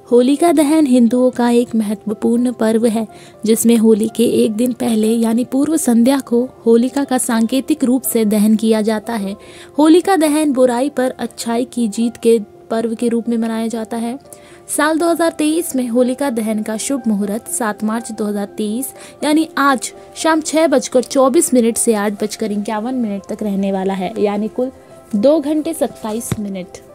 होलिका दहन हिंदुओं का एक महत्वपूर्ण पर्व है जिसमें होली के एक दिन पहले यानी पूर्व संध्या को होलिका का सांकेतिक रूप से दहन किया जाता है। होलिका दहन बुराई पर अच्छाई की जीत के पर्व के रूप में मनाया जाता है। साल 2023 में होलिका दहन का शुभ मुहूर्त 7 मार्च 2023 यानी आज शाम 6:24 से 8:51 तक रहने वाला है, यानी कुल 2 घंटे 27 मिनट।